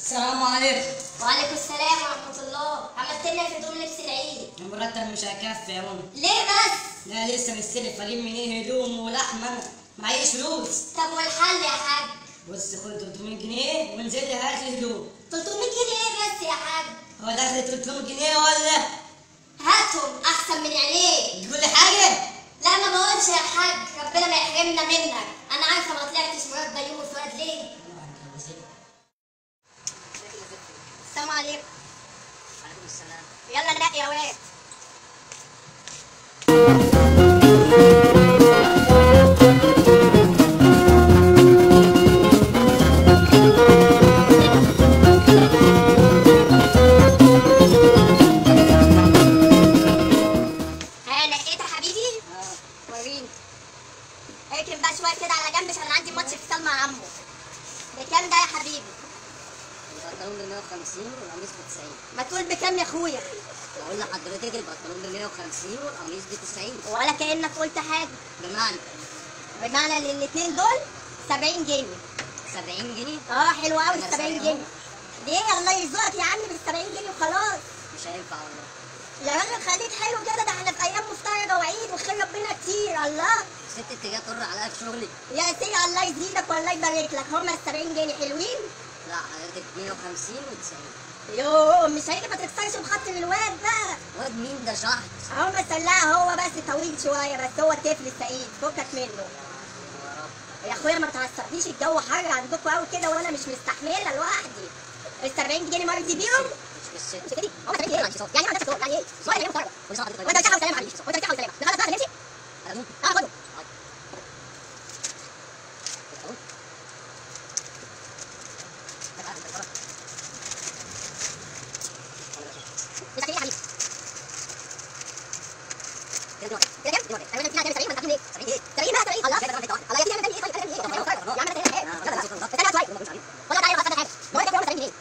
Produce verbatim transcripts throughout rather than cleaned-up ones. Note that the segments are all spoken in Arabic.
السلام عليكم. وعليكم السلام ورحمة الله. عملت لنا في هدوم لبس العيد. المرتب مش هيكفي يا ماما. ليه بس؟ لا لسه مستلف، اجيب منين هدوم ولحمه؟ انا معيش فلوس. طب والحل يا حاج؟ بص خد تلتمية جنيه وانزل لي هات لي هدوم. تلتمية جنيه بس يا حاج؟ هو داخل تلتمية جنيه ولا؟ هاتهم أحسن من عينيك. تقول لي حاجه؟ لا ما بقولش يا حاج، ربنا ما يحرمنا منك. أنا عارفة ما طلعتش مراد يوم الفؤاد ليه؟ السلام عليكم. وعليكم السلام. يلا ننقي يا واد. ها نقيت يا حبيبي؟ اه وريني. اركن بقى شوية كده على جنب عشان عندي ماتش اتصال مع عمو. بكام ده يا حبيبي؟ البنطلون ب مية وخمسين والقميص ب تسعين. ما تقول بكام يا اخويا؟ بقول لحضرتك البنطلون ب مية وخمسين والقميص ب تسعين. ولا كأنك قلت حاجة. بمعنى بمعنى ان الاتنين دول سبعين جنيه. سبعين جنيه. اه حلو قوي أنا ال سبعين سبعين. جنيه. ليه الله يرزقك يا عم بال سبعين جنيه وخلاص. مش هينفع والله. يا راجل خليك حلو كده، ده احنا في ايام مفترجه وعيد وخير ربنا كتير. الله ست اتجاه طر عليا في شغلي. يا سيدي الله يزيدك والله يبارك لك. هما ال سبعين جنيه حلوين؟ لا حضرتك مية وخمسين و تسعين. يوه مش هيجي ما تكسرش بخط الواد بقى. واد مين ده شحط؟ اهو مسلاها هو بس طويل شويه، بس هو الطفل السعيد فكك منه. يا رب. يا اخويا ما تعصبنيش، الجو حر عندكم قوي كده وانا مش مستحمله لوحدي. ال سبعين جنيه مرضي بيهم؟ مش بالست. مش كده؟ هم سبعين جنيه يعني ما عندكش شغل، يعني ايه؟ ولا يوم فرق. كل سنه وحضرتك طيب. وانت بتاع وسلام عليك، وانت بتاع وسلام. نخلص بقى نمشي؟ أقوم. اه خده. أقوم. مش عارف ايه يا حبيبي. كده كام؟ كده كام؟ انا فيها سبعين ولا سبعين ايه؟ سبعين ايه؟ سبعين بقى سبعين. الله الله يا سيدي اعمل ايه؟ طيب اعمل ايه؟ يا عم انا سايبها حاجه. يلا استنى شويه. ولا تعالى بقى حاجه. بقول لك سبعين جنيه.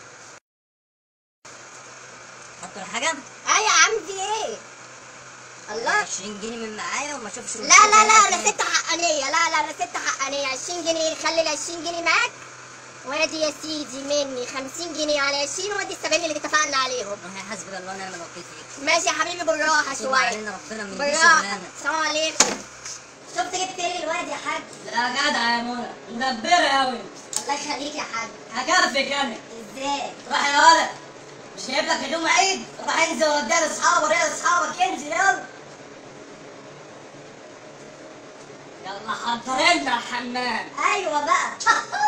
حط الحاجه. اه يا عم في ايه؟ الله. عشرين جنيه من معايا وما اشوفش. لا لا لا انا ست حقانيه. لا لا انا ست حقانيه. عشرين جنيه خلي ال عشرين جنيه معاك. وادي يا سيدي مني خمسين جنيه على عشرين وادي ال سبعين اللي اتفقنا عليهم. والله حسبي الله ونعم الوكيل فيك. ماشي يا حبيبي بالراحه يتوب شويه. علينا ربنا من دي بالراحه. شغلانه. السلام عليكم. شفت جبت لي الواد يا حاج؟ لا جدع يا منى، مدبره قوي. الله يخليك يا حاج. هكرفك انا. ازاي؟ روح يا ولد، مش جايب لك هدوم عيد؟ روح انزل وديها لاصحابك، وريها لاصحابك، انزل يلا. يلا حضر لنا الحمام. ايوه بقى.